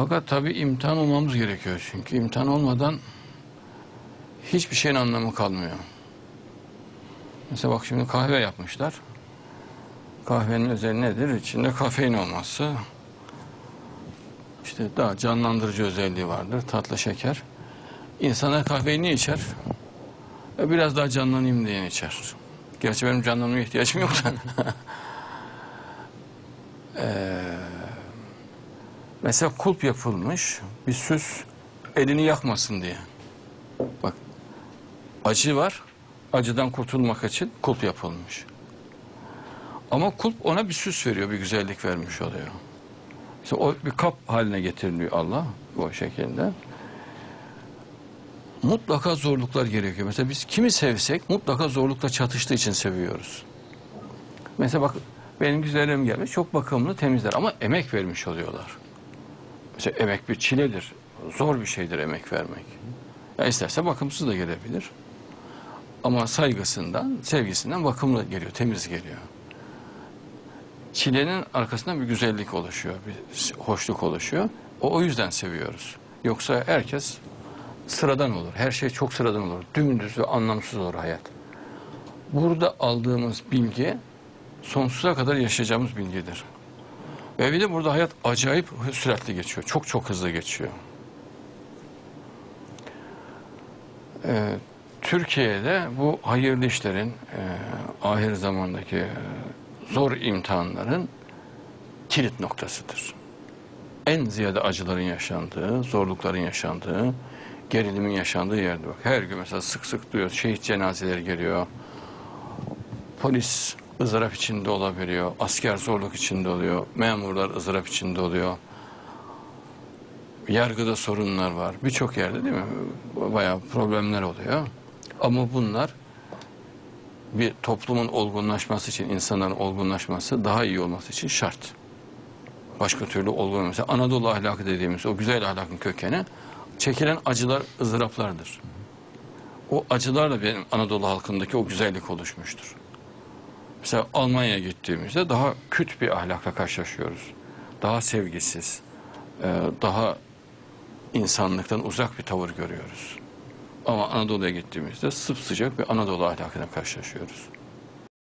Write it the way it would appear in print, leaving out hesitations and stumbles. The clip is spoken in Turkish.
Fakat tabii imtihan olmamız gerekiyor. Çünkü imtihan olmadan hiçbir şeyin anlamı kalmıyor. Mesela bak şimdi kahve yapmışlar. Kahvenin özelliği nedir? İçinde kafein olması. İşte daha canlandırıcı özelliği vardır. Tatlı şeker. İnsanlar kahveyi niye içer? Biraz daha canlanayım diye içer. Gerçi benim canlanmaya ihtiyacım yok da. Mesela kulp yapılmış bir süs, elini yakmasın diye. Bak, acı var, acıdan kurtulmak için kulp yapılmış. Ama kulp ona bir süs veriyor, bir güzellik vermiş oluyor. İşte o bir kap haline getiriliyor Allah o şekilde. Mutlaka zorluklar gerekiyor. Mesela biz kimi sevsek mutlaka zorlukla çatıştığı için seviyoruz. Mesela bak, benim güzellerim gelmiş, çok bakımlı, temizler ama emek vermiş oluyorlar. Mesela emek bir çiledir. Zor bir şeydir emek vermek. Ya isterse bakımsız da gelebilir. Ama saygısından, sevgisinden bakımlı geliyor, temiz geliyor. Çilenin arkasından bir güzellik oluşuyor, bir hoşluk oluşuyor. O yüzden seviyoruz. Yoksa herkes sıradan olur. Her şey çok sıradan olur. Dümdüz ve anlamsız olur hayat. Burada aldığımız bilgi sonsuza kadar yaşayacağımız bilgidir. Ve bir de burada hayat acayip süratli geçiyor. Çok çok hızlı geçiyor. Türkiye'de bu hayırlı işlerin, ahir zamandaki zor imtihanların kilit noktasıdır. En ziyade acıların yaşandığı, zorlukların yaşandığı, gerilimin yaşandığı yerde bak. Her gün mesela sık sık duyuyoruz, şehit cenazeleri geliyor. Polis ızdırap içinde olabiliyor, asker zorluk içinde oluyor, memurlar ızdırap içinde oluyor. Yargıda sorunlar var. Birçok yerde değil mi? Bayağı problemler oluyor. Ama bunlar bir toplumun olgunlaşması için, insanların olgunlaşması, daha iyi olması için şart. Başka türlü olgunlaşması. Mesela Anadolu ahlakı dediğimiz o güzel ahlakın kökeni çekilen acılar, ızdıraplardır. O acılarla benim Anadolu halkındaki o güzellik oluşmuştur. Mesela Almanya'ya gittiğimizde daha küt bir ahlakla karşılaşıyoruz. Daha sevgisiz, daha insanlıktan uzak bir tavır görüyoruz. Ama Anadolu'ya gittiğimizde sıcak bir Anadolu ahlakına karşılaşıyoruz.